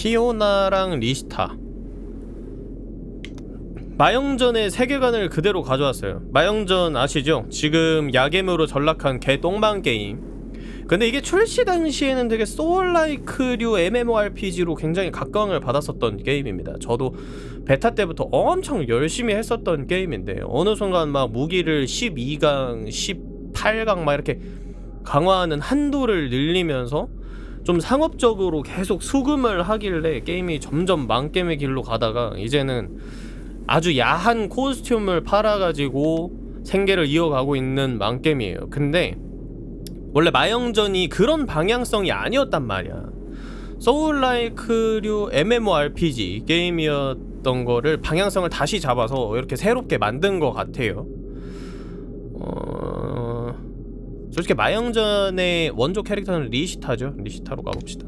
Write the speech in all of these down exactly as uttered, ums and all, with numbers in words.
피오나랑 리시타. 마영전의 세계관을 그대로 가져왔어요. 마영전 아시죠? 지금 야겜으로 전락한 개 똥망 게임. 근데 이게 출시 당시에는 되게 소울라이크류 엠엠오알피지로 굉장히 각광을 받았었던 게임입니다. 저도 베타 때부터 엄청 열심히 했었던 게임인데 어느 순간 막 무기를 십이 강, 십팔 강 막 이렇게 강화하는 한도를 늘리면서 좀 상업적으로 계속 수금을 하길래 게임이 점점 망게임의 길로 가다가 이제는 아주 야한 코스튬을 팔아가지고 생계를 이어가고 있는 망게임이에요. 근데 원래 마영전이 그런 방향성이 아니었단 말이야. 소울라이크류 엠엠오알피지 게임이었던 거를 방향성을 다시 잡아서 이렇게 새롭게 만든 것 같아요. 어... 솔직히 마영전의 원조 캐릭터는 리시타죠. 리시타로 가봅시다.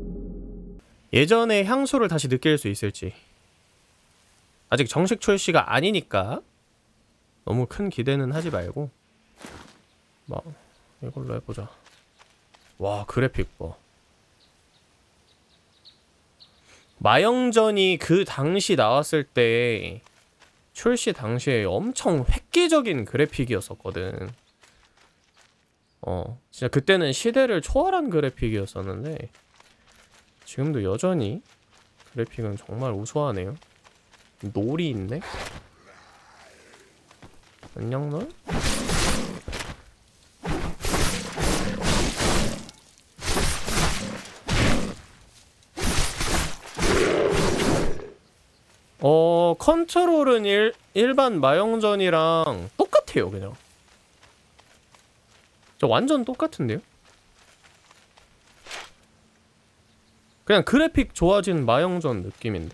예전의 향수를 다시 느낄 수 있을지. 아직 정식 출시가 아니니까 너무 큰 기대는 하지 말고 뭐 이걸로 해보자. 와, 그래픽 봐. 마영전이 그 당시 나왔을 때 출시 당시에 엄청 획기적인 그래픽이었었거든. 어, 진짜 그때는 시대를 초월한 그래픽이었었는데 지금도 여전히 그래픽은 정말 우수하네요. 놀이 있네? 안녕 널? 어... 컨트롤은 일, 일반 마영전이랑 똑같아요. 그냥 저 완전 똑같은데요? 그냥 그래픽 좋아진 마영전 느낌인데?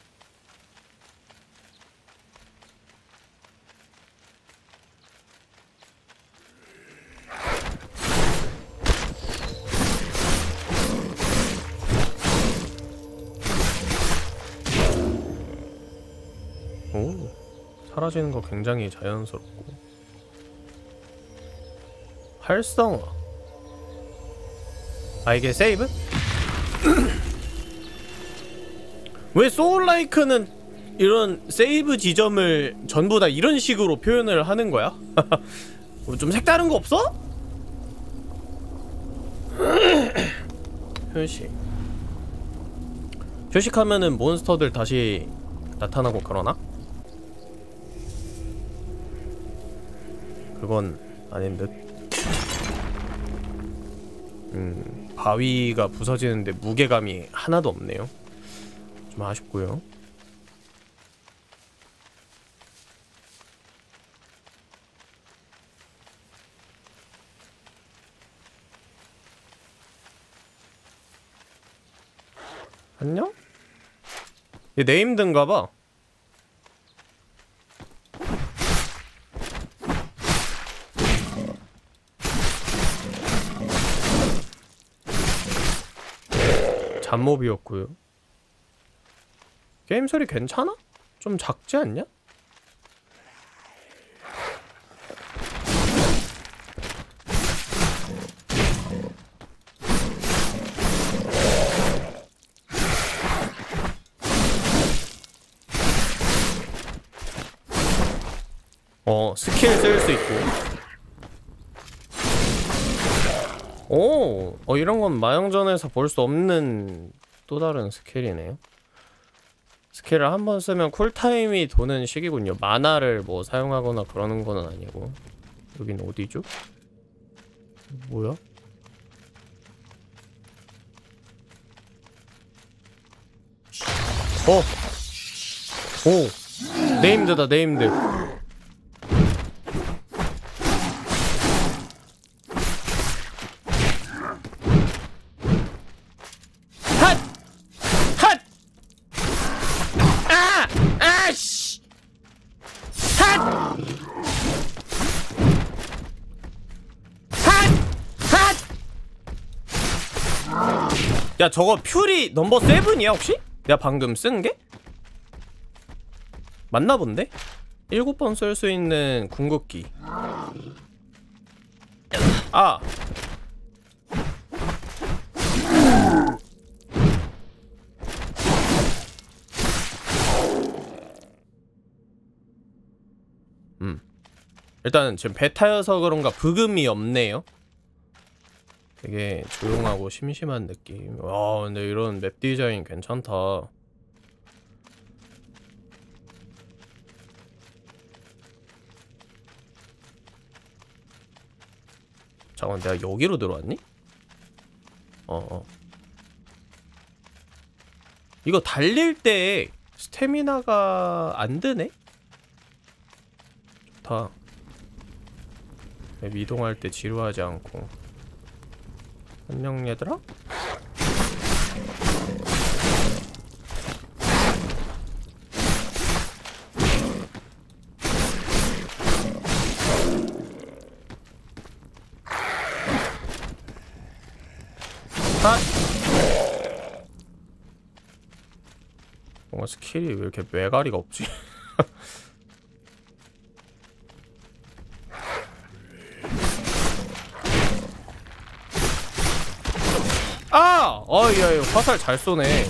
오, 사라지는 거 굉장히 자연스럽고. 활성화. 아, 이게 세이브? 왜 소울라이크는 이런 세이브 지점을 전부 다 이런 식으로 표현을 하는 거야? 좀 색다른 거 없어? 표식. 표식하면은 몬스터들 다시 나타나고 그러나? 그건 아닌 듯. 음, 바위가 부서지는데 무게감이 하나도 없네요. 좀 아쉽고요. 안녕? 얘 네임드인가봐. 잡몹이었고요. 게임 소리 괜찮아? 좀 작지 않냐? 어, 스킬 쓸 수 있고. 오, 어, 이런건 마영전에서 볼 수 없는 또 다른 스킬이네요. 스킬을 한 번 쓰면 쿨타임이 도는 식이군요. 마나를 뭐 사용하거나 그러는 거는 아니고. 여긴 어디죠? 뭐야? 어! 오! 네임드다, 네임드. 야, 저거 퓨리 넘버 세븐이야 혹시? 내가 방금 쓴 게? 맞나 본데? 일곱 번 쓸 수 있는 궁극기. 아! 일단 지금 베타여서 그런가 부금이 없네요. 되게 조용하고 심심한 느낌. 와, 근데 이런 맵 디자인 괜찮다. 잠깐만, 내가 여기로 들어왔니? 어어 어. 이거 달릴 때 스태미나가 안 드네? 좋다. 맵 이동할 때 지루하지 않고. 안녕 얘들아? 아! 뭔가 스킬이 왜 이렇게 메가리가 없지? 아! 어이, 야, 화살 잘 쏘네.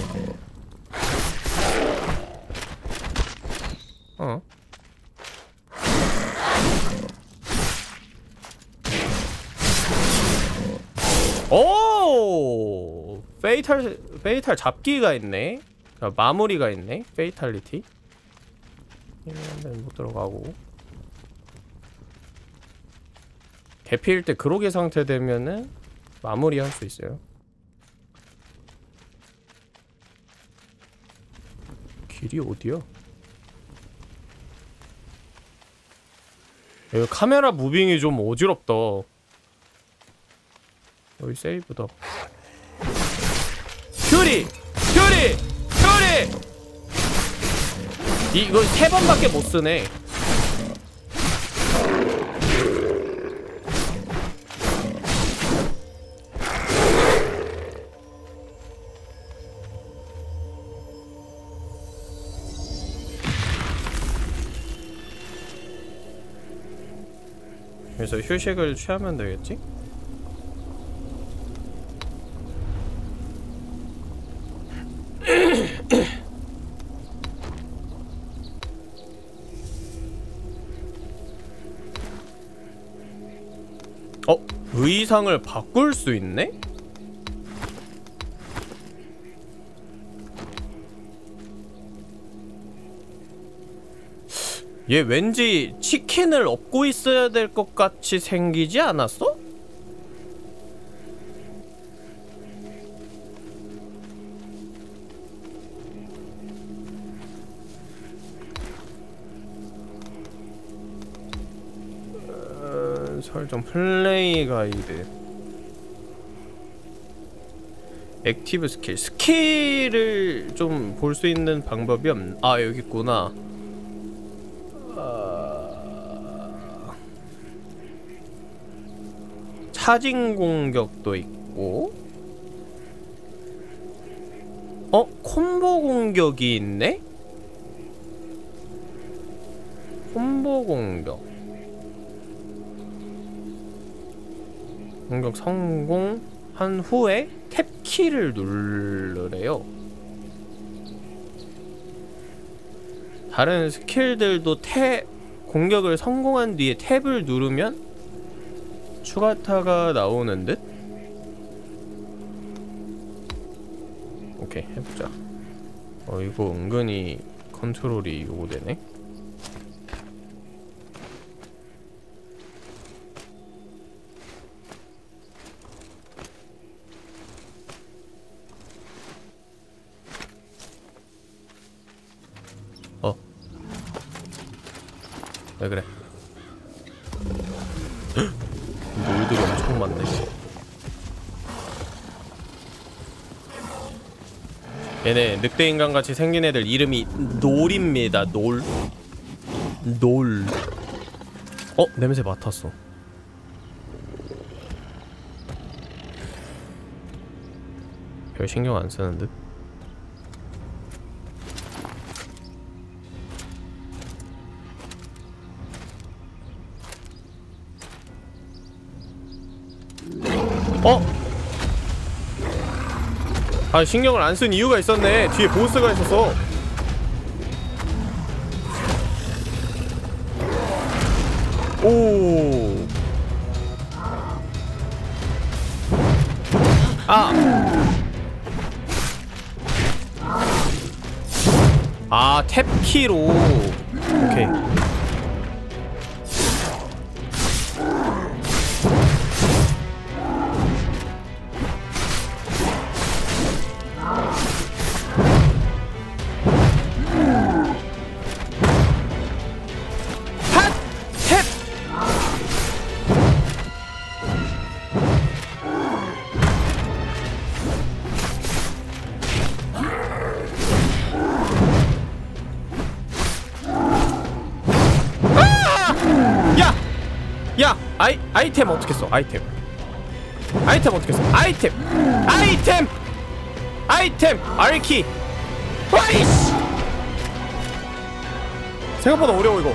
어. 오! 페이탈, 페이탈 잡기가 있네. 마무리가 있네. 페이탈리티. 못 들어가고. 개피일 때 그로기 상태 되면은 마무리 할 수 있어요. 길이 어디야? 여기 카메라 무빙이 좀 어지럽다. 여기 세이브다. 퓨리! 퓨리! 퓨리! 이거 세 번밖에 못 쓰네. 그래서 휴식을 취하면 되겠지? 어? 의상을 바꿀 수 있네? 얘 왠지 치킨을 얻고 있어야 될 것 같이 생기지 않았어? 어, 설정 플레이 가이드 액티브 스킬 스킬을 좀 볼 수 있는 방법이 없... 아 여기 있구나. 차징 공격도 있고 어? 콤보 공격이 있네? 콤보 공격 공격 성공한 후에 탭키를 누르래요. 다른 스킬들도 탭 공격을 성공한 뒤에 탭을 누르면 추가타가 나오는 듯? 오케이 해보자. 어 이거 은근히 컨트롤이 요구되네. 어 왜 그래? 놀들이 엄청 많네. 얘네 늑대인간같이 생긴 애들 이름이 놀입니다. 놀 놀. 어? 냄새 맡았어. 별 신경 안 쓰는 듯? 어? 아 신경을 안 쓴 이유가 있었네. 뒤에 보스가 있었어. 오. 아. 아, 탭키로. 오케이. 야! 아이, 아이템 어떻게 써? 아이템 아이템 어떻게 써? 아이템! 아이템! 아이템! R키! 와이씨! 생각보다 어려워 이거.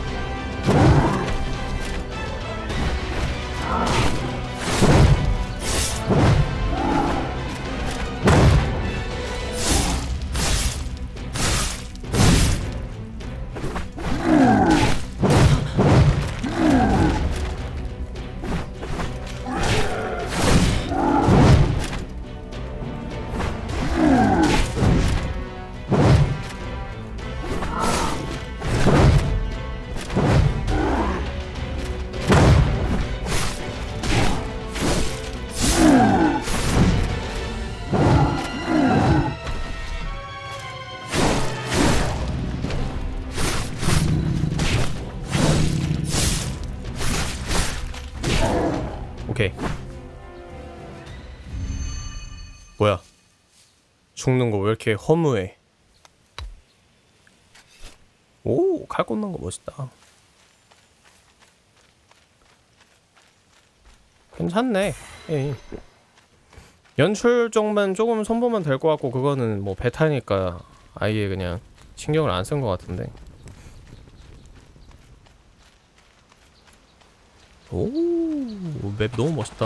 오케이. 뭐야? 죽는 거 왜 이렇게 허무해? 오, 칼 꽂는 거 멋있다. 괜찮네. 에이. 연출 쪽만 조금 손보면 될 것 같고, 그거는 뭐 베타니까 아예 그냥 신경을 안 쓴 것 같은데. 오, 맵 너무 멋있다.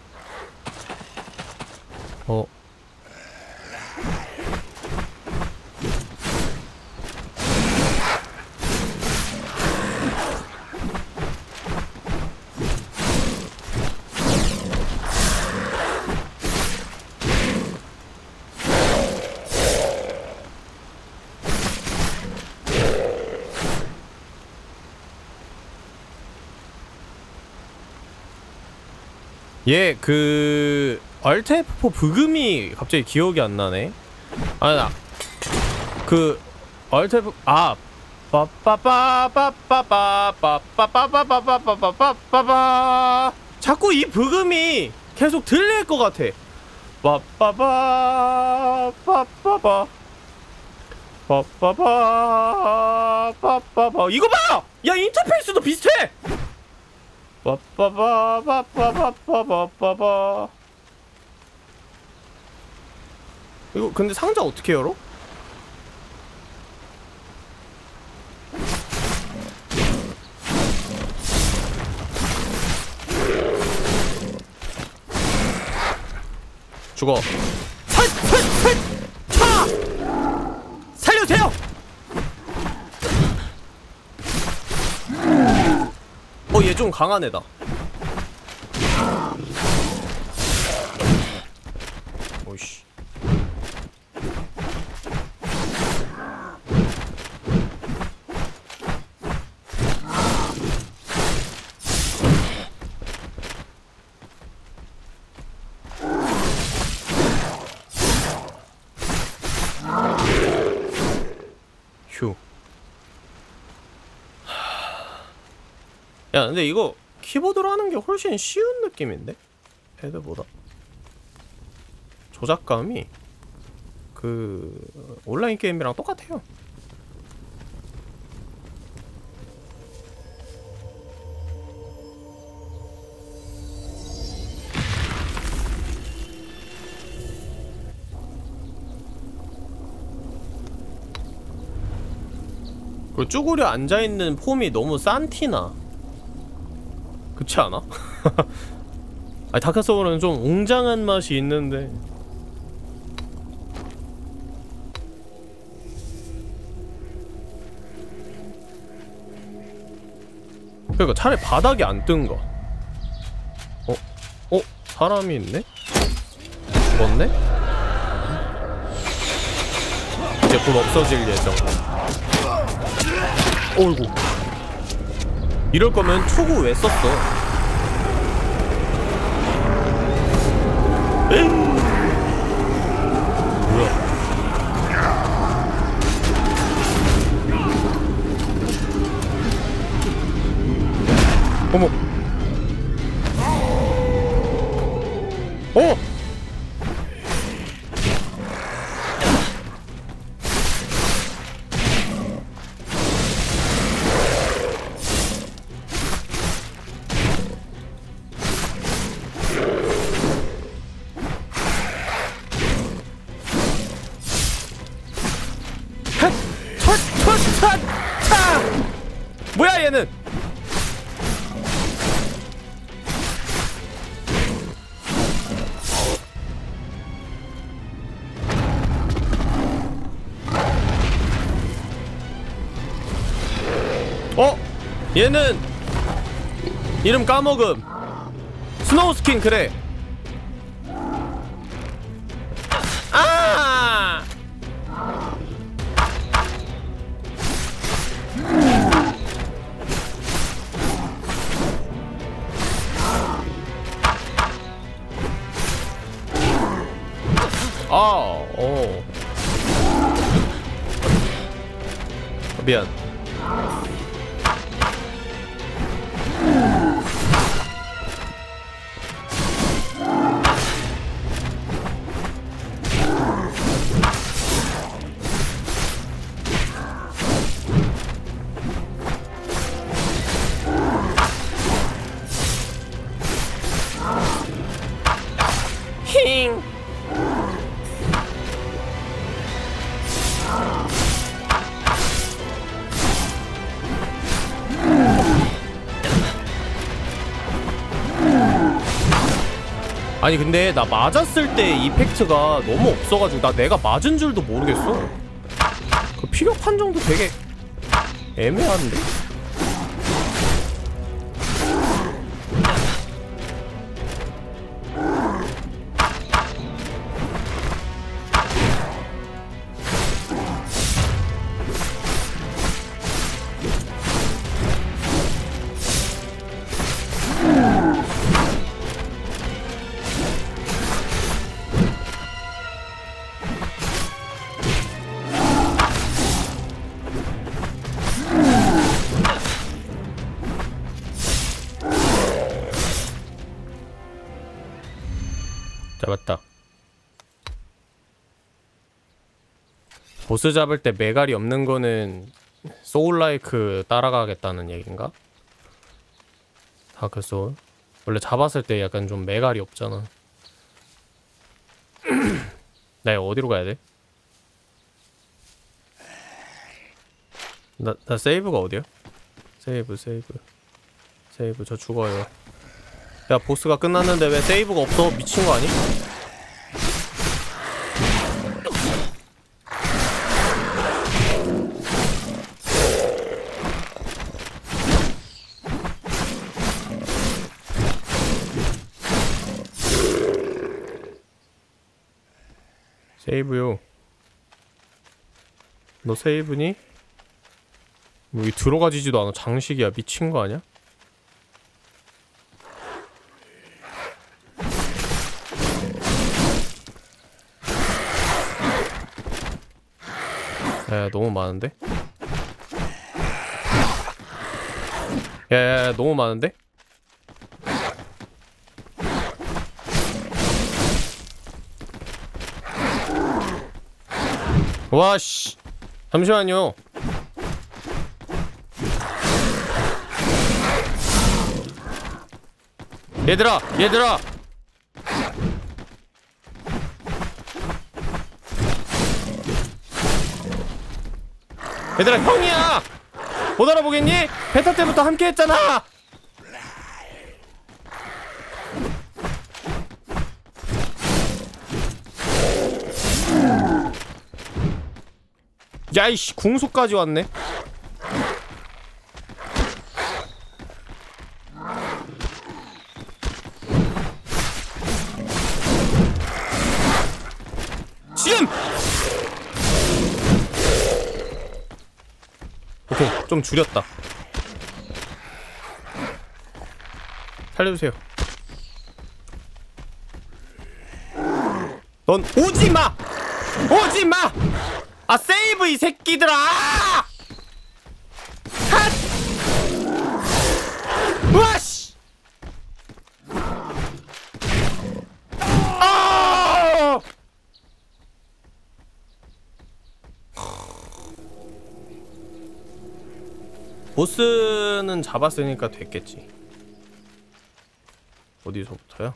어. 얘 그 알트 에프 사 브금이 갑자기 기억이 안 나네. 아니 나 그 알트 에프 아 빠빠빠빠빠빠빠빠빠빠빠빠빠빠빠 자꾸 이 브금이 계속 들릴 것 같아. 빠빠빠 빠빠빠 빠빠빠 빠빠빠 이거 봐! 야 인터페이스도 비슷해! 빠빠바바바바바바바 이거 근데 상자 어떻게 열어? 죽어. 살! 살! 살! 차! 살려주세요! 어, 얘 좀 강한 애다. 오이씨. 휴. 야, 근데 이거 키보드로 하는 게 훨씬 쉬운 느낌인데? 패드보다 조작감이 그 온라인 게임이랑 똑같아요. 그 쭈그려 앉아있는 폼이 너무 싼티나. 그렇지 않아? 아니 다크소울은 좀 웅장한 맛이 있는데 그러니까 차라리 바닥에 안 뜬 거. 어? 어? 사람이 있네? 죽었네? 이제 곧 없어질 예정. 어이구. 이럴 거면 초구 왜 썼어? 에이. 뭐야? 어머. 어! 핫! 첫! 첫! 첫! 차! 뭐야 얘는! 어? 얘는 이름 까먹음. 스노우스킨. 그래. 아! 아, 어. 미안. 힝. 아니 근데 나 맞았을 때 이펙트가 너무 없어가지고 나 내가 맞은 줄도 모르겠어. 그 피력 판정도 되게 애매한데? 잡았다. 보스 잡을 때 메갈이 없는 거는 소울라이크 따라가겠다는 얘긴가? 다크 소울. 원래 잡았을 때 약간 좀 메갈이 없잖아. 나 이거 어디로 가야 돼? 나, 나 세이브가 어디야? 세이브 세이브 세이브. 저 죽어요. 야 보스가 끝났는데 왜 세이브가 없어? 미친 거 아니? 세이브요. 너 세이브니? 뭐 여기 들어가지지도 않아. 장식이야. 미친 거 아니야? 야, 너무 많은데? 야, 야, 야, 너무 많은데? 와, 씨. 잠시만요. 얘들아, 얘들아. 얘들아, 형이야. 못 알아보겠니? 베타 때부터 함께 했잖아. 야이씨, 궁수까지 왔네. 좀 줄였다. 살려주세요. 넌 오지마! 오지마! 아 세이브 이 새끼들아! 핫! 와씨! 아! 보스는 잡았으니까 됐겠지. 어디서부터야?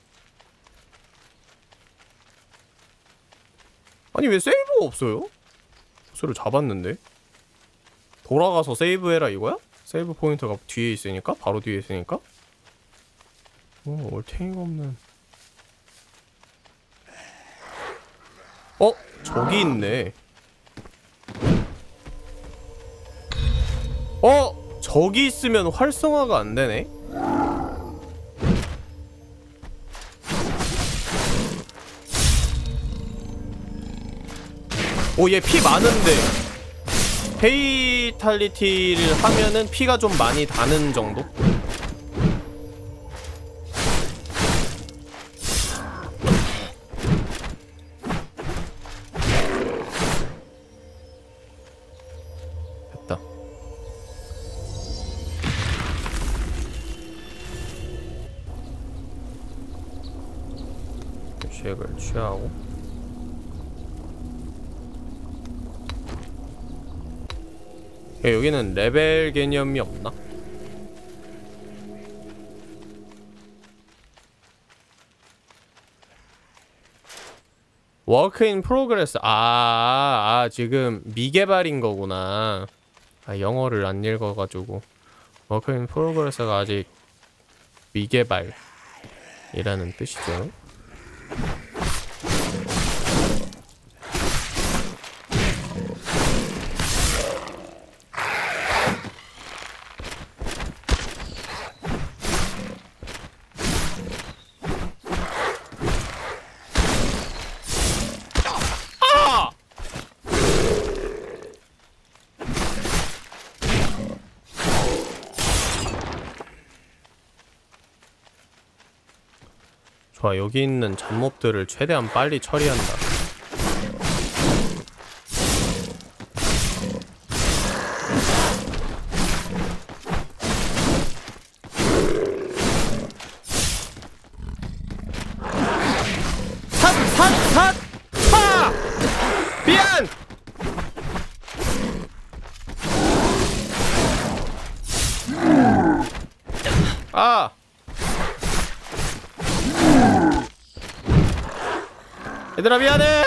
아니 왜 세이브가 없어요? 보스를 잡았는데? 돌아가서 세이브해라 이거야? 세이브 포인트가 뒤에 있으니까? 바로 뒤에 있으니까? 어, 얼탱이가 없는. 어? 저기 있네. 어? 저기 있으면 활성화가 안 되네? 오, 얘 피 많은데 페이탈리티를 하면은 피가 좀 많이 다는 정도? 됐다. 쉐액을 취하고. 야, 여기는 레벨 개념이 없나? 워크 인 프로그레스. 아, 아, 지금 미개발인 거구나. 아, 영어를 안 읽어가지고. 워크 인 프로그레스가 아직 미개발이라는 뜻이죠. 좋아, 여기 있는 잡몹들을 최대한 빨리 처리한다. 삿! 삿! 삿! 차! 미안! 아! 얘들아 미안해!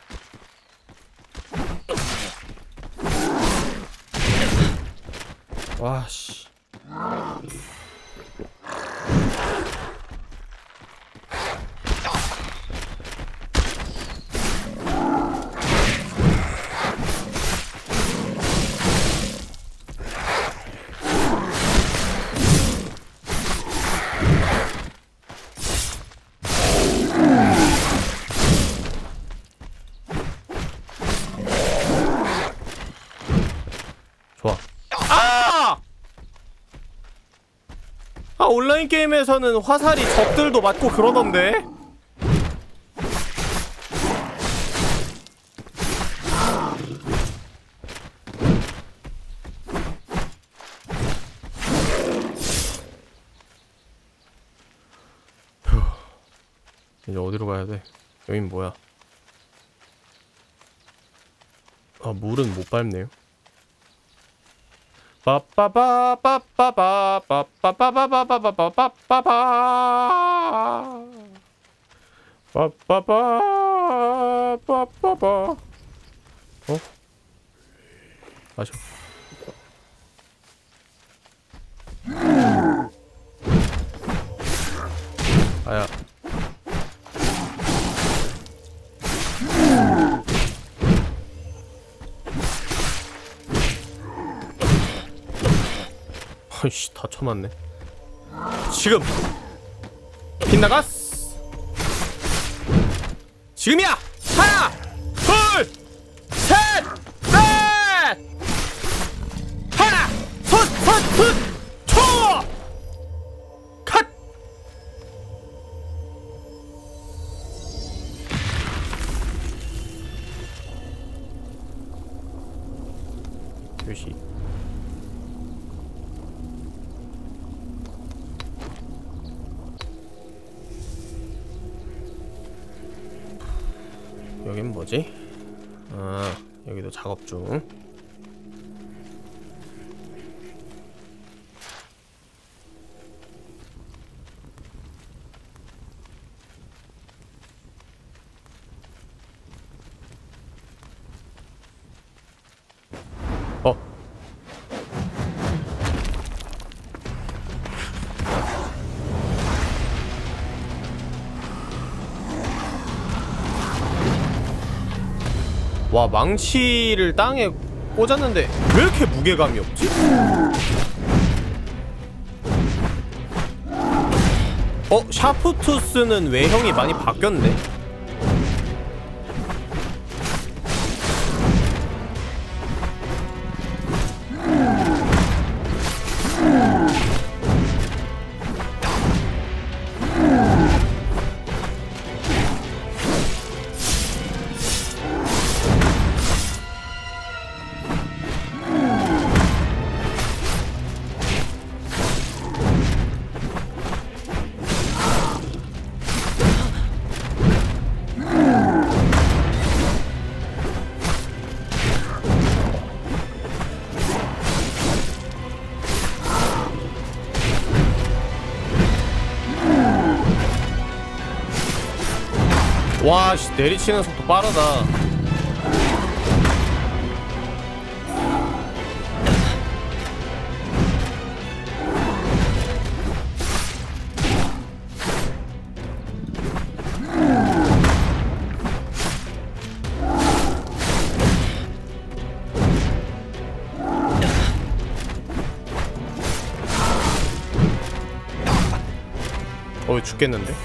와씨. 좋아. 아! 아, 온라인 게임에서는 화살이 적들도 맞고 그러던데? 이제 어디로 가야 돼? 여긴 뭐야? 아, 물은 못 밟네요. 빠빠바 빠빠바 빠빠바바바바바바바바 빠빠바 빠빠바. 어? 마셔. 아야. 아이씨, 다 쳐맞네. 지금 빗나갔어. 지금이야. 하나 둘 셋 넷. 하나 표시. 여긴 뭐지? 아, 여기도 작업 중. 어? 와, 망치를 땅에 꽂았는데 왜 이렇게 무게감이 없지? 어? 샤프투스는 외형이 많이 바뀌었네. 와, 씨, 내리치는 속도 빠르다. 어, 죽겠는데?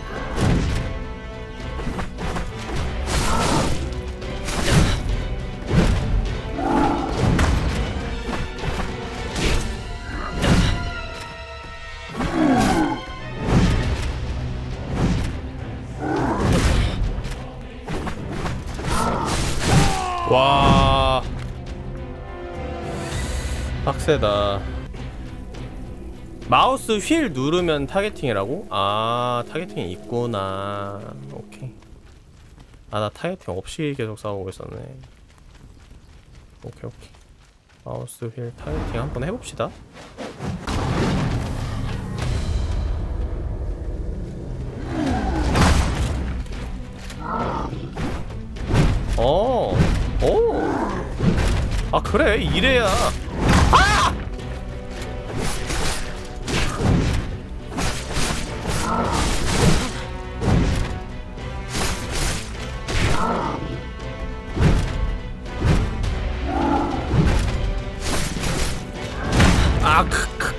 와, 빡세다. 마우스 휠 누르면 타겟팅이라고? 아, 타겟팅이 있구나. 오케이. 아, 나 타겟팅 없이 계속 싸우고 있었네. 오케이 오케이. 마우스 휠 타겟팅 한번 해봅시다. 어, 오. 아, 그래, 이래야. 아! 아, 크크.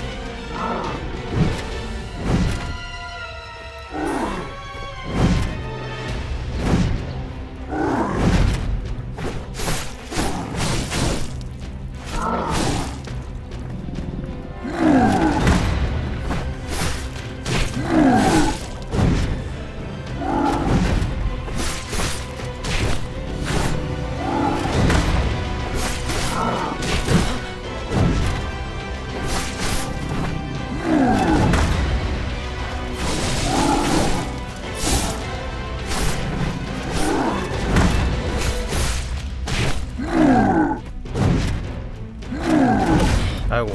아이고.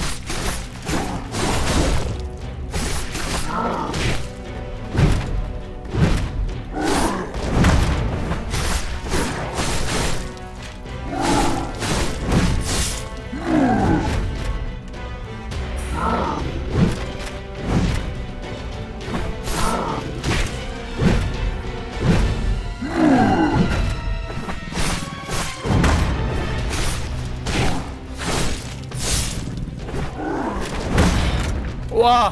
와.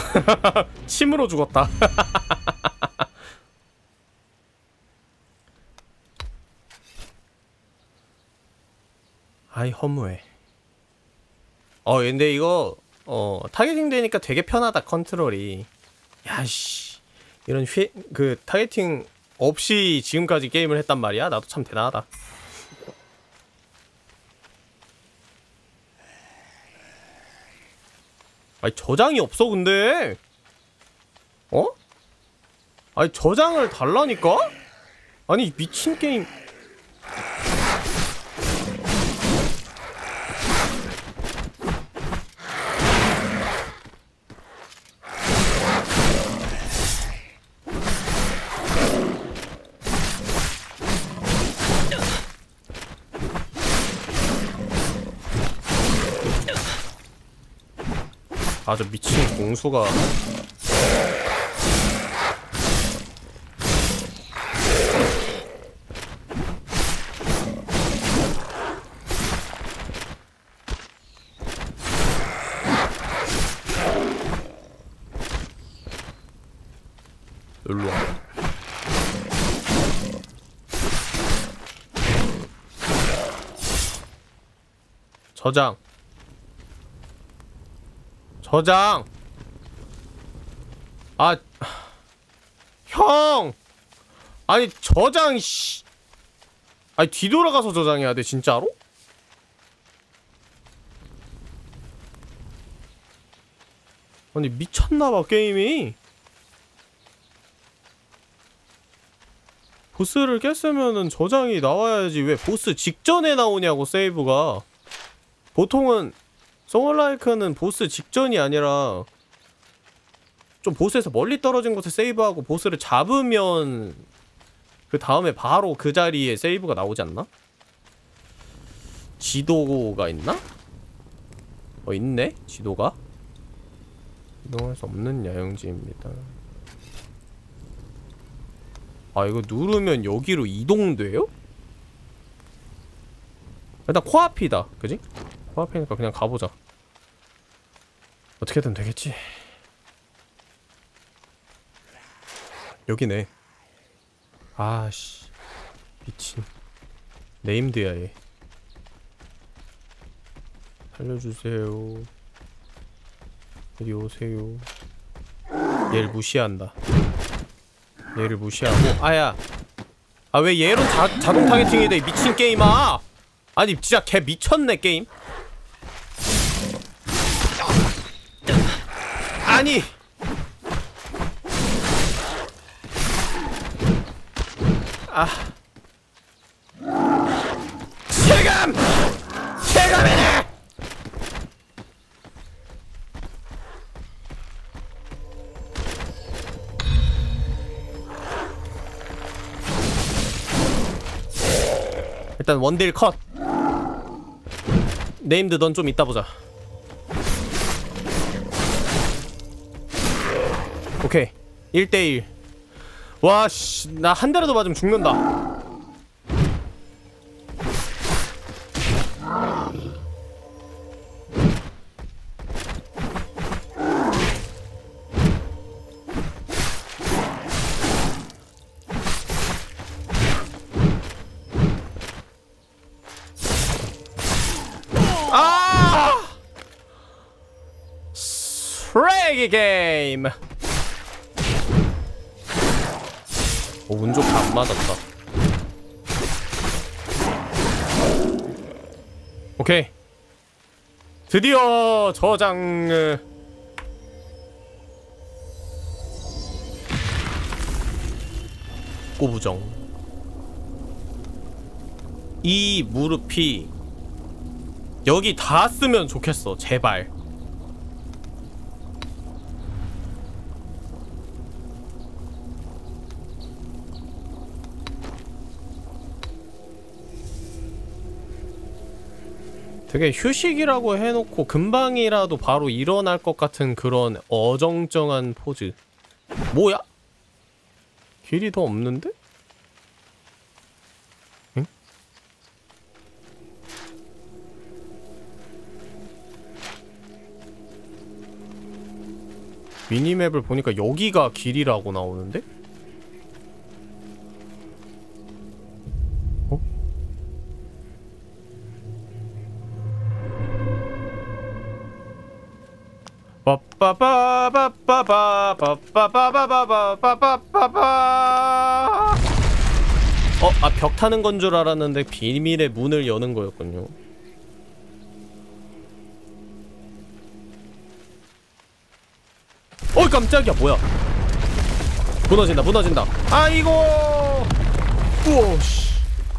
침으로 죽었다. 아이 허무해. 어 근데 이거 어 타겟팅 되니까 되게 편하다 컨트롤이. 야씨 이런 휘, 그 타겟팅 없이 지금까지 게임을 했단 말이야. 나도 참 대단하다. 아니 저장이 없어 근데. 어? 아니 저장을 달라니까? 아니 미친 게임. 아주 미친 공수가. 일로와. 저장. 저장! 아, 형! 아니, 저장, 씨. 아니, 뒤돌아가서 저장해야 돼, 진짜로? 아니, 미쳤나봐, 게임이. 보스를 깼으면은 저장이 나와야지. 왜 보스 직전에 나오냐고, 세이브가. 보통은, 소울라이크는 보스 직전이 아니라 좀 보스에서 멀리 떨어진 곳에 세이브하고 보스를 잡으면 그 다음에 바로 그 자리에 세이브가 나오지 않나? 지도가 있나? 어 있네? 지도가? 이동할 수 없는 야영지입니다. 아 이거 누르면 여기로 이동돼요? 일단 코앞이다 그지? 코앞이니까 그냥 가보자. 어떻게든 되겠지. 여기네. 아씨 미친 네임드야 얘. 살려주세요. 이리 오세요. 얘를 무시한다. 얘를 무시하고. 아야 아 왜 얘로 자, 자동 타겟팅이 돼 미친 게임아. 아니 진짜 개 미쳤네 게임. 아니 아 실감! 실감이네! 일단 원딜 컷. 네임드 넌 좀 이따 보자. 오케이 일 대 일. 와씨 나 한 대라도 맞으면 죽는다. 아! 쓰레기 게임. 오, 운 좋게 안 맞았다. 오케이 드디어 저장. 꼬부정. 이 무릎이 여기 다 쓰면 좋겠어 제발. 되게 휴식이라고 해놓고 금방이라도 바로 일어날 것 같은 그런 어정쩡한 포즈. 뭐야? 길이 더 없는데? 응? 미니맵을 보니까 여기가 길이라고 나오는데? 어? 빠빠바바바바바바바바바바바바바. 어, 아, 벽 타는 건 줄 알았는데 비밀의 문을 여는 거였군요. 어이, 깜짝이야. 뭐야? 무너진다, 무너진다. 아이고. 우와, 씨.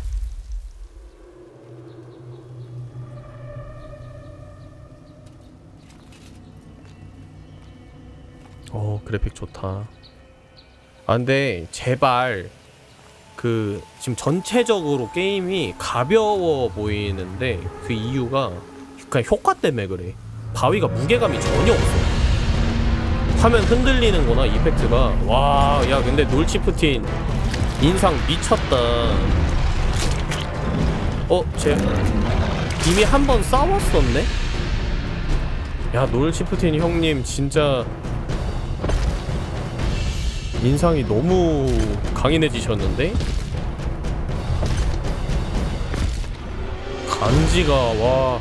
어, 그래픽 좋다. 아, 근데 제발 그 지금 전체적으로 게임이 가벼워 보이는데 그 이유가 그냥 효과 때문에 그래. 바위가 무게감이 전혀 없어. 화면 흔들리는 거나 이펙트가. 와, 야, 근데 놀치프틴 인상 미쳤다. 어, 쟤 이미 한 번 싸웠었네? 야, 놀치프틴 형님 진짜 인상이 너무 강인해지셨는데? 간지가, 와.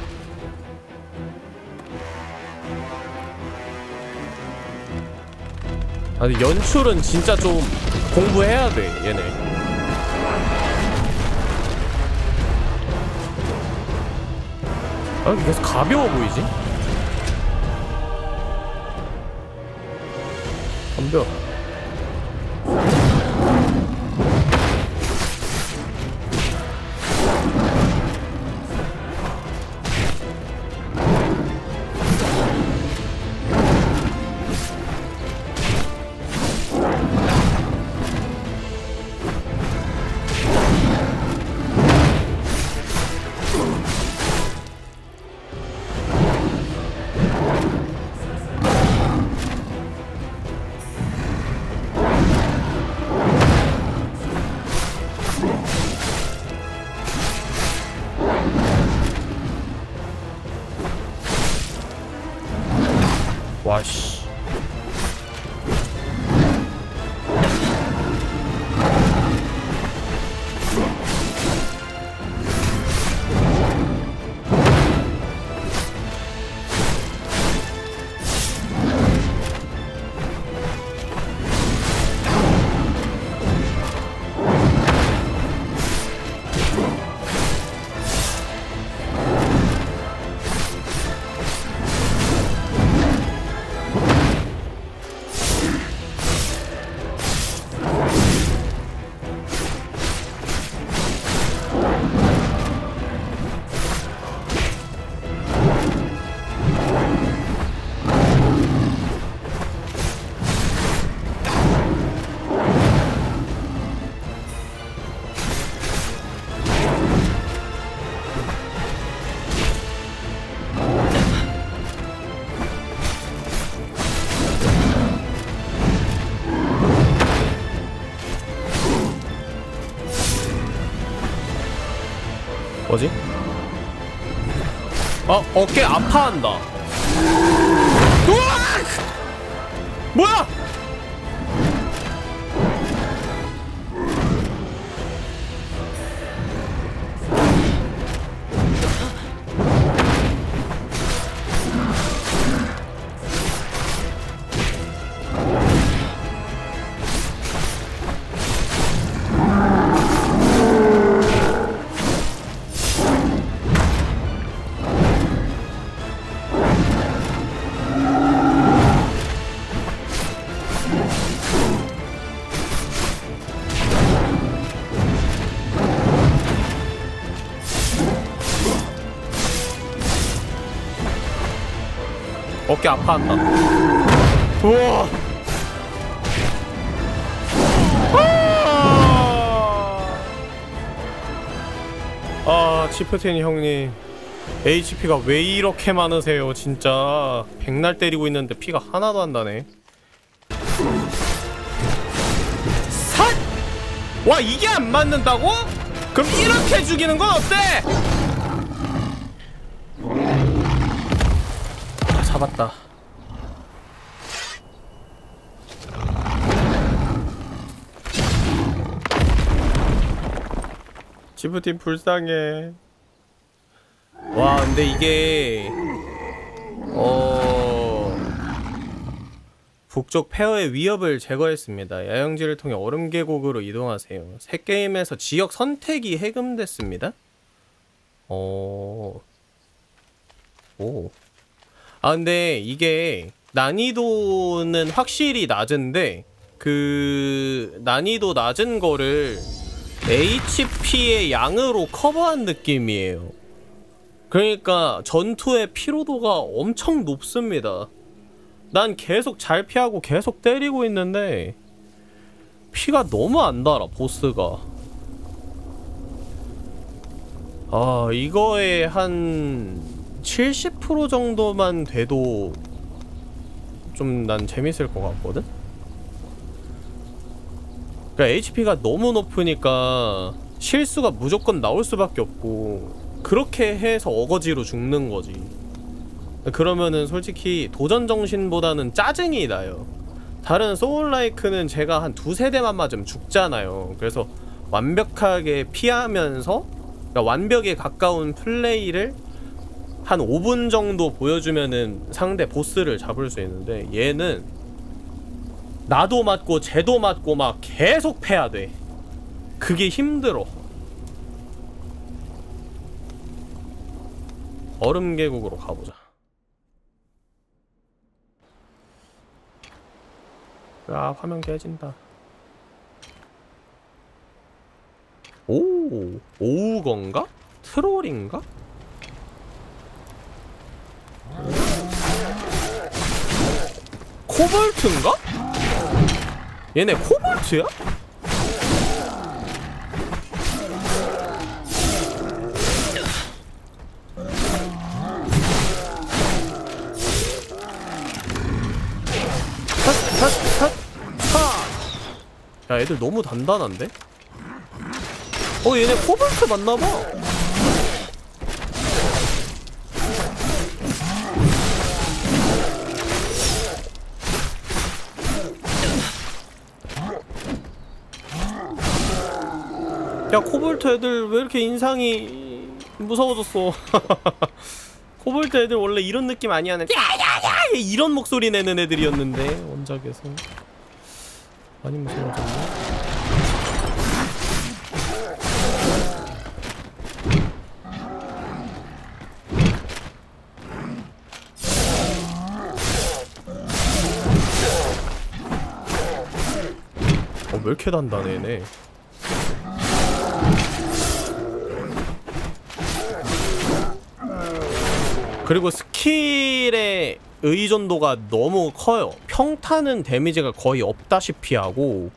아니, 연출은 진짜 좀 공부해야 돼, 얘네. 아, 계속 가벼워 보이지? 덤벼. 와씨. 뭐지? 어, 어깨 아파한다. 우와! 뭐야? 어깨 아파한다. 우와. 아, 치프틴 형님, 에이치피가 왜 이렇게 많으세요? 진짜 백날 때리고 있는데 피가 하나도 안 나네. 삿! 와, 이게 안 맞는다고? 그럼 이렇게 죽이는 건 어때? 아, 잡았다. 지프팀 불쌍해. 와 근데 이게 어... 북쪽 폐허의 위협을 제거했습니다. 야영지를 통해 얼음 계곡으로 이동하세요. 새 게임에서 지역 선택이 해금됐습니다. 어... 오. 아 근데 이게 난이도는 확실히 낮은데 그 난이도 낮은 거를 에이치피의 양으로 커버한 느낌이에요. 그러니까 전투의 피로도가 엄청 높습니다. 난 계속 잘 피하고 계속 때리고 있는데 피가 너무 안 달아 보스가. 아 이거에 한 칠십 퍼센트 정도만 돼도 좀 난 재밌을 것 같거든? 그러니까 에이치피가 너무 높으니까 실수가 무조건 나올 수밖에 없고 그렇게 해서 어거지로 죽는 거지. 그러면은 솔직히 도전 정신보다는 짜증이 나요. 다른 소울라이크는 제가 한 두세 대만 맞으면 죽잖아요. 그래서 완벽하게 피하면서 그러니까 완벽에 가까운 플레이를 한 오 분 정도 보여주면은 상대 보스를 잡을 수 있는데 얘는 나도 맞고 쟤도 맞고 막 계속 패야 돼. 그게 힘들어. 얼음 계곡으로 가보자. 아 화면 깨진다. 오 오우건가? 트롤인가? 코볼트인가? 얘네 코볼트야? 야 애들 너무 단단한데? 어 얘네 코볼트 맞나봐. 야 코볼트 애들 왜 이렇게 인상이 무서워졌어. 코볼트 애들 원래 이런 느낌 아니야. 야야야 이런 목소리 내는 애들이었는데 원작에서 많이 무서워졌네. 어 왜 이렇게 단단해 얘네. 그리고 스킬의 의존도가 너무 커요. 평타는 데미지가 거의 없다시피 하고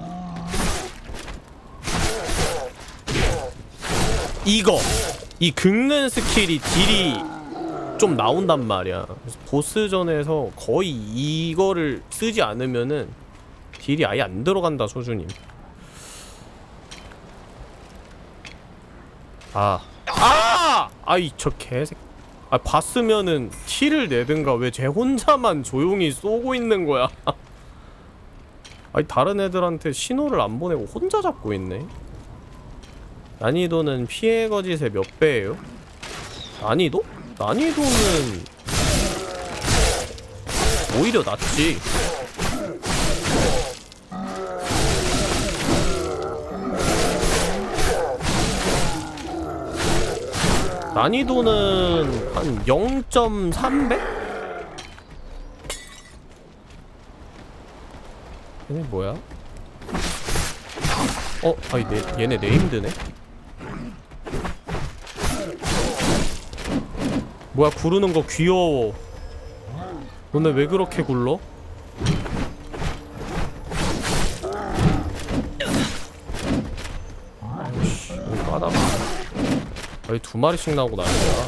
이거! 이 긁는 스킬이 딜이 좀 나온단 말이야. 그래서 보스전에서 거의 이거를 쓰지 않으면은 딜이 아예 안 들어간다 소주님. 아. 아! 아이 저 개새끼. 아 봤으면은 티를 내든가 왜 쟤 혼자만 조용히 쏘고 있는 거야. 아니 다른 애들한테 신호를 안 보내고 혼자 잡고 있네. 난이도는 피해 거짓의 몇 배예요? 난이도? 난이도는 오히려 낫지. 난이도는 한 영 점 삼 배? 얘네 뭐야? 어? 아니 내, 얘네 네임드네? 뭐야 구르는 거 귀여워. 너네 왜 그렇게 굴러? 아이씨 여기 까다봐. 왜 두 마리씩 나오고 난리야?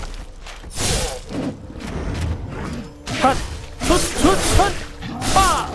핫! 슛! 슛! 슛! 빠!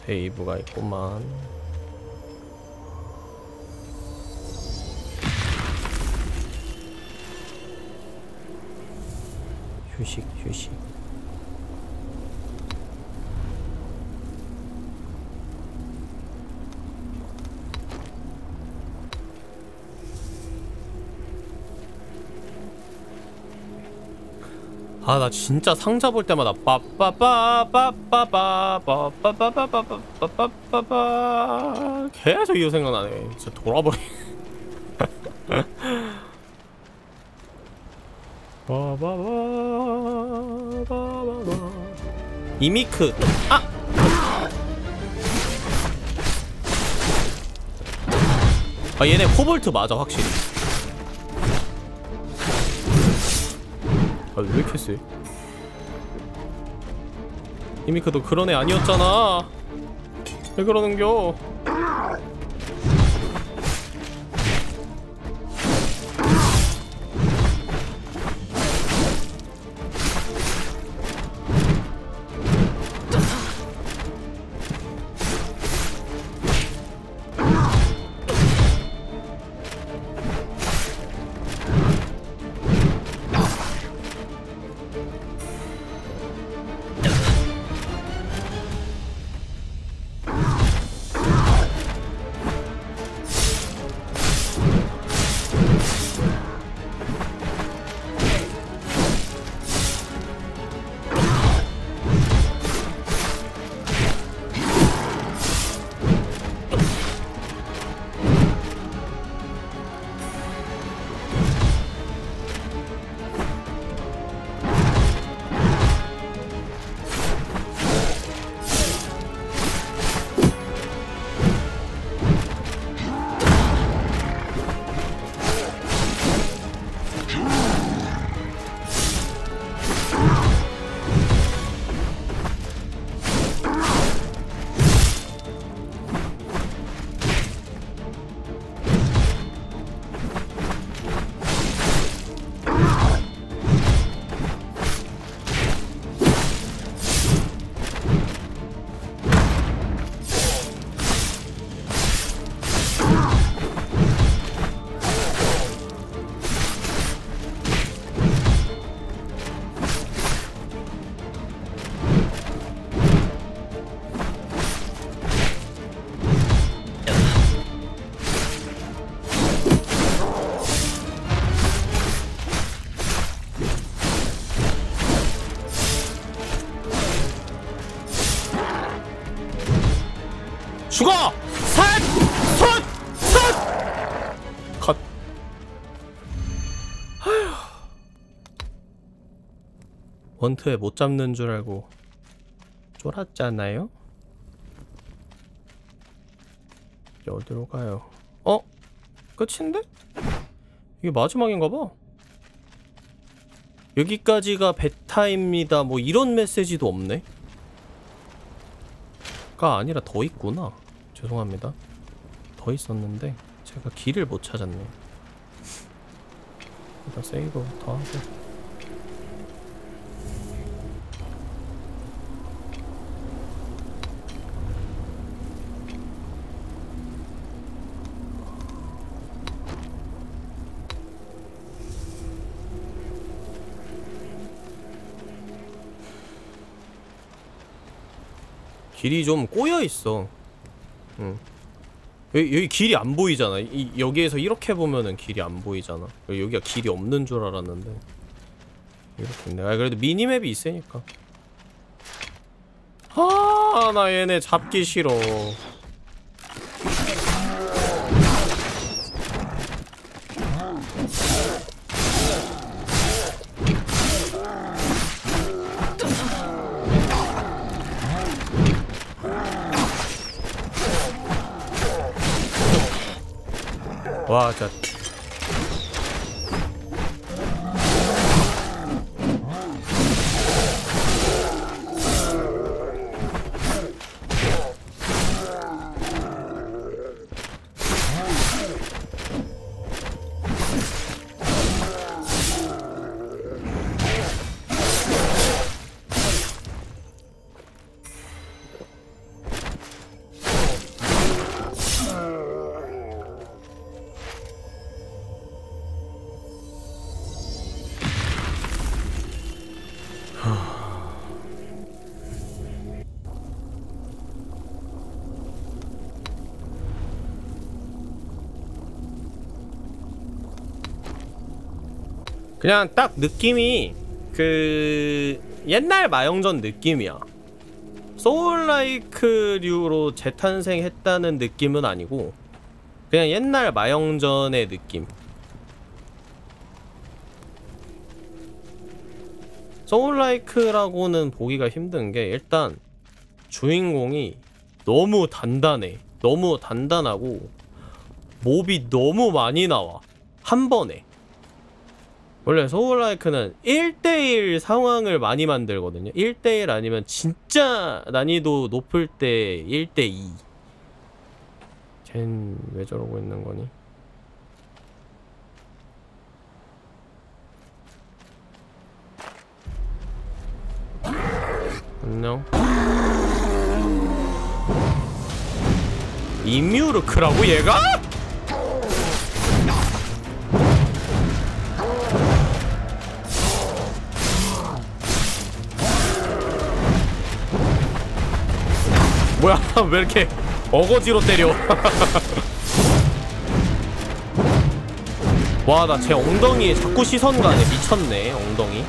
세이브가 있구만. 휴식 휴식. 아, 나 진짜 상자 볼 때마다 빠빠빠빠빠빠빠빠빠빠빠빠빠빠 계속 이거 생각나네. 진짜 돌아버리. 이미크. 아! 아, 얘네 코볼트 맞아 확실히. 아, 왜 이렇게 세? 이미크도 그런 애 아니었잖아. 왜 그러는겨? 죽어! 산! 손! 손! 컷. 아휴. 원트에 못 잡는 줄 알고 쫄았잖아요? 이제 어디로 가요? 어? 끝인데? 이게 마지막인가봐. 여기까지가 베타입니다. 뭐 이런 메시지도 없네? 가 아니라 더 있구나. 죄송합니다. 더 있었는데 제가 길을 못 찾았네. 일단 세이브부터 하고. 길이 좀 꼬여있어. 응. 여기, 여기 길이 안 보이잖아. 이, 여기에서 이렇게 보면은 길이 안 보이잖아. 여기가 길이 없는 줄 알았는데 이렇게 있네. 아, 그래도 미니맵이 있으니까. 아, 나 얘네 잡기 싫어. 와, 진짜. 그냥 딱 느낌이 그 옛날 마영전 느낌이야. 소울라이크류로 재탄생했다는 느낌은 아니고 그냥 옛날 마영전의 느낌. 소울라이크라고는 보기가 힘든 게 일단 주인공이 너무 단단해. 너무 단단하고 몹이 너무 많이 나와. 한 번에. 원래 소울라이크는 일 대일 상황을 많이 만들거든요. 일 대일 아니면 진짜 난이도 높을 때 일 대이. 쟨 왜 저러고 있는 거니? 안녕. 이뮤르크라고 얘가? 뭐야 왜 이렇게 어거지로 때려. 와 나 제 엉덩이에 자꾸 시선 가네. 미쳤네 엉덩이.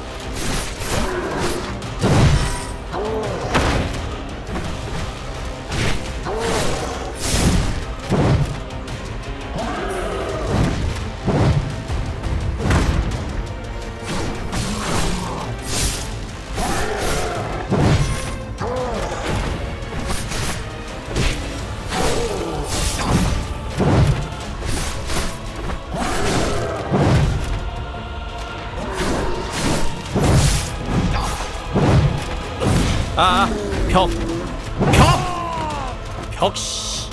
아, 벽. 벽! 벽, 씨.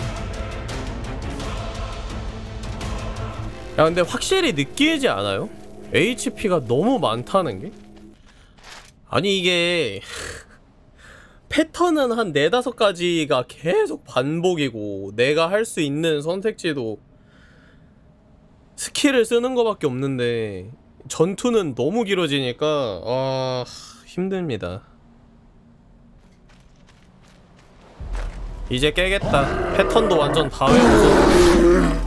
야, 근데 확실히 느끼지 않아요? 에이치피가 너무 많다는 게? 아니, 이게. 패턴은 한 네다섯 가지가 계속 반복이고, 내가 할 수 있는 선택지도 스킬을 쓰는 거밖에 없는데, 전투는 너무 길어지니까, 아, 힘듭니다. 이제 깨겠다. 패턴도 완전 다 외워서.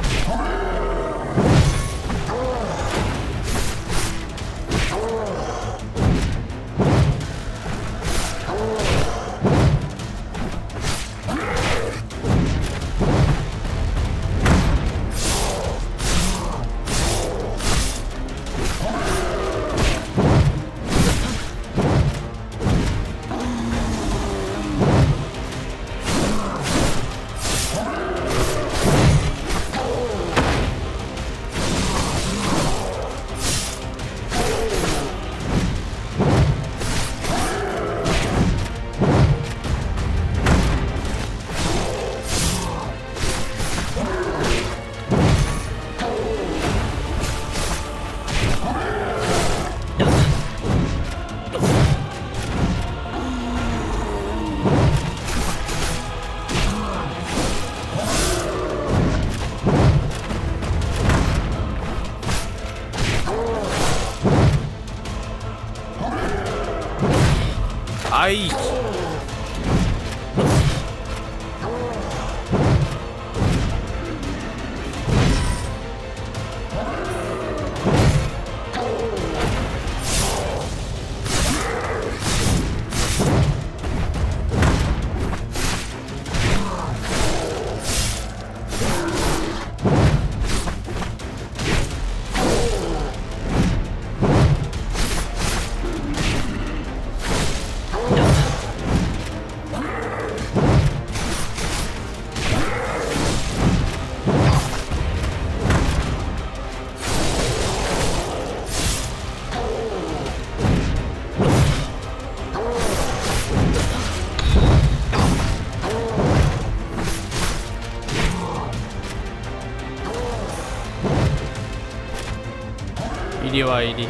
아이. 이리와 이리.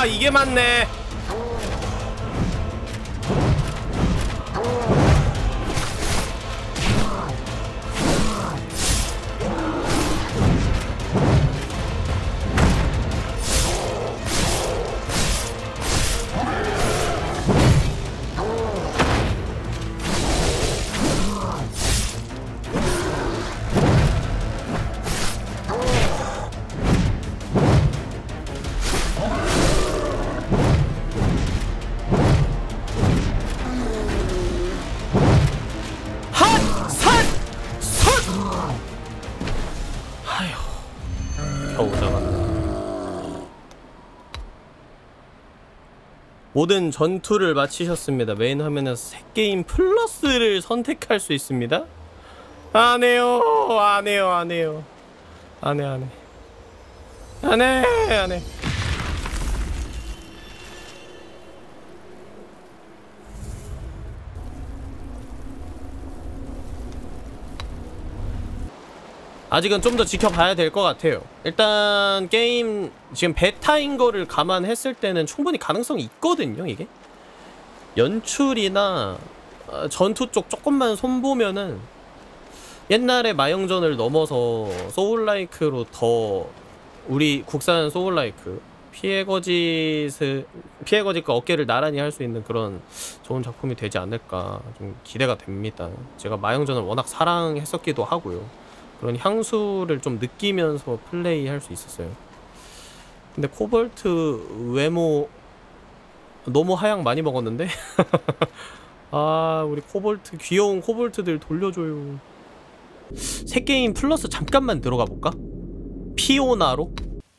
아 이게 맞네. 모든 전투를 마치셨습니다. 메인 화면에서 새 게임 플러스를 선택할 수 있습니다. 안해요 안해요 안해요 안해 안해 안해 안해. 아직은 좀 더 지켜봐야 될 것 같아요. 일단 게임 지금 베타인 거를 감안했을 때는 충분히 가능성이 있거든요. 이게 연출이나 어, 전투 쪽 조금만 손보면은 옛날에 마영전을 넘어서 소울라이크로 더 우리 국산 소울라이크 피해거짓을 피해거짓과 어깨를 나란히 할 수 있는 그런 좋은 작품이 되지 않을까 좀 기대가 됩니다. 제가 마영전을 워낙 사랑했었기도 하고요. 그런 향수를 좀 느끼면서 플레이할 수 있었어요. 근데 코볼트 외모 너무 하향 많이 먹었는데? 아 우리 코볼트 귀여운 코볼트들 돌려줘요. 새 게임 플러스 잠깐만 들어가 볼까? 피오나로?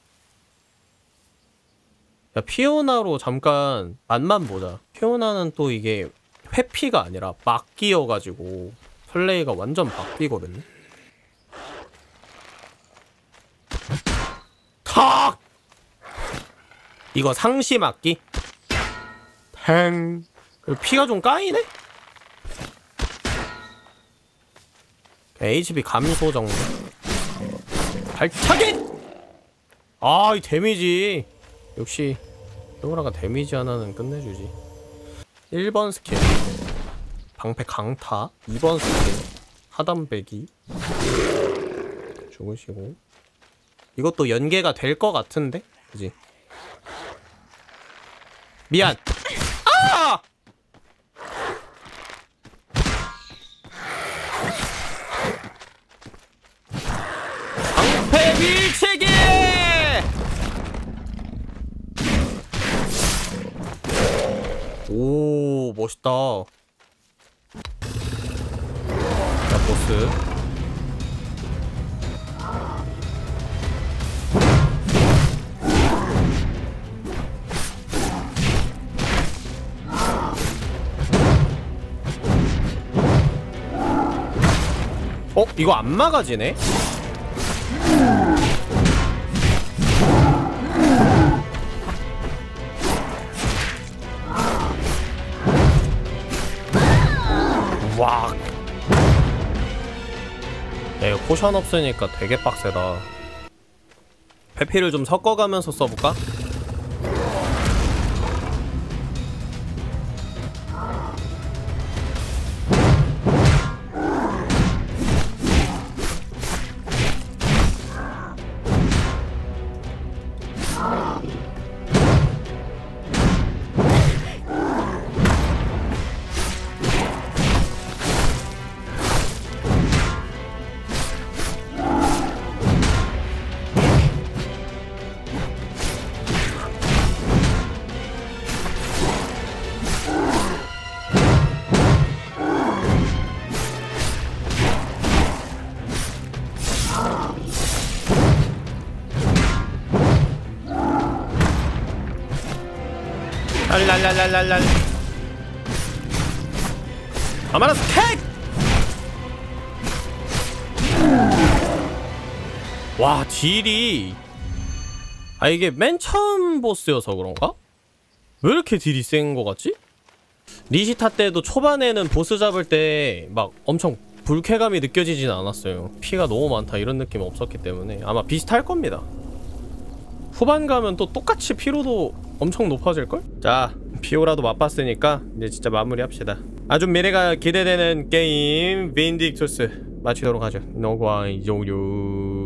야 피오나로 잠깐 맛만 보자. 피오나는 또 이게 회피가 아니라 막기여가지고 플레이가 완전 바뀌거든요. 탁! 이거 상시 막기? 팽. 피가 좀 까이네? 에이치피 감소 정도. 발차기! 아, 이 데미지. 역시 피오라가 데미지 하나는 끝내주지. 일 번 스킬 방패 강타. 이 번 스킬 하단배기. 죽으시고. 이것도 연계가 될 것 같은데? 그지? 미안! 아! 방패 밀치기! 오, 멋있다. 자, 보스. 어? 이거 안 막아지네? 와. 야, 이거 포션 없으니까 되게 빡세다. 회피를 좀 섞어가면서 써볼까? 랄랄랄랄랄. 아마라 스택! 와 딜이 아 이게 맨 처음 보스여서 그런가? 왜 이렇게 딜이 센 거 같지? 리시타 때도 초반에는 보스 잡을 때 막 엄청 불쾌감이 느껴지진 않았어요. 피가 너무 많다 이런 느낌 없었기 때문에 아마 비슷할 겁니다. 후반 가면 또 똑같이 피로도 엄청 높아질걸? 자, 피오라도 맛봤으니까 이제 진짜 마무리합시다. 아주 미래가 기대되는 게임 빈딕투스 마치도록 하죠. 노과이 종류.